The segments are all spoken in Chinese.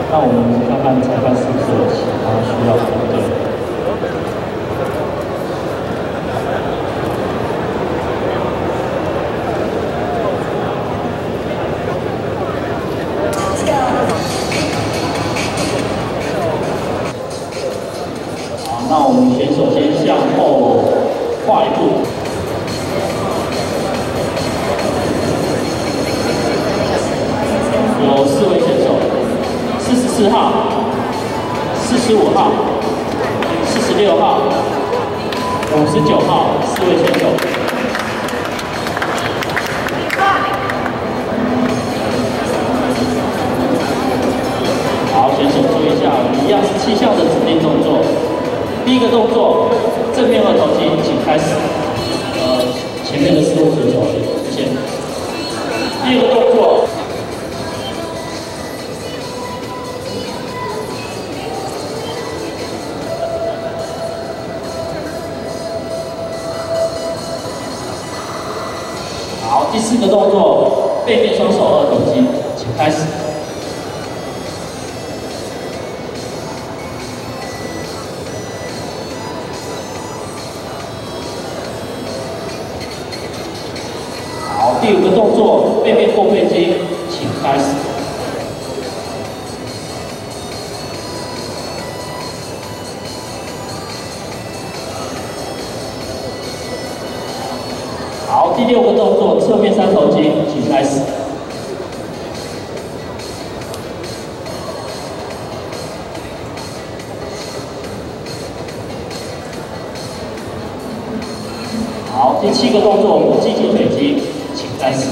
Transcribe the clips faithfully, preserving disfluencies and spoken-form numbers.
那我们看看裁判是不是有其他需要调整。好，那我们选手先向后跨一步。 有四位选手，四十四号、四十五号、四十六号、五十九号，四位选手。好，选手注意一下，我们一样是七项的指定动作。第一个动作，正面二头肌，请开始。呃，前面的四位选手先。第二个动作。 好，第四个动作，背面双手二头肌，请开始。好，第五个动作，背面后背肌，请开始。好，第六个动作，侧面三头肌，请开始。好，第七个动作，母鸡紧腿肌，请开始。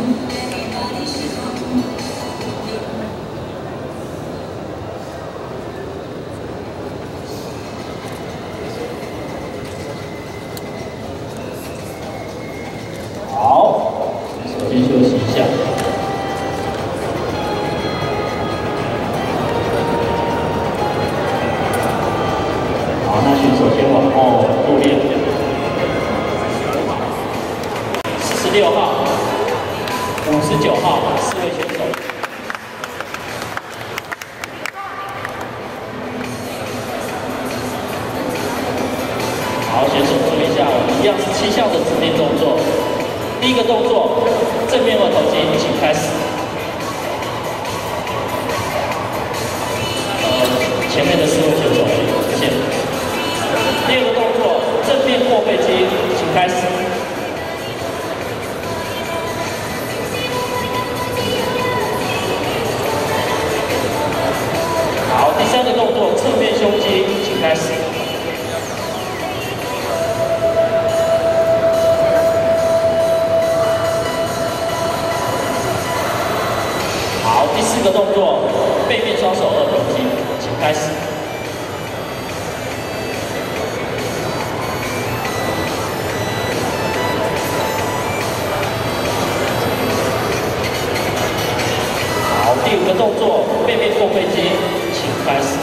好，首先休息一下。好，那选手先往后后练。四十六号、五十九号，四位选手。好，选手注意一下，我们一样是七项的指定动作。 第一个动作，正面二头肌，请开始。呃，前面的四位选手出现。第二个动作，正面后背肌，请开始。好，第三个动作，侧面胸肌，请开始。 好，第四个动作，背面双手二头肌，请开始。好，第五个动作，背面后背肌，请开始。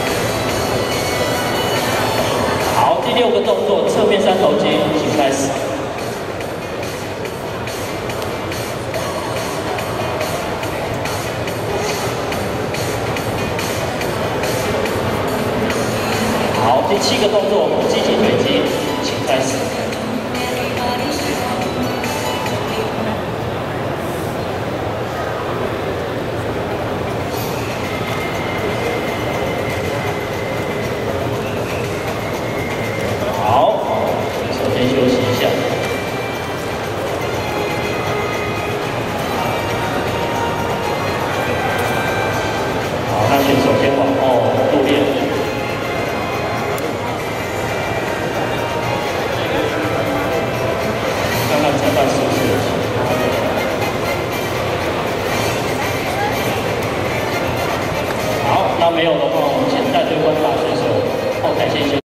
好，第六个动作，侧面三头肌，请开始。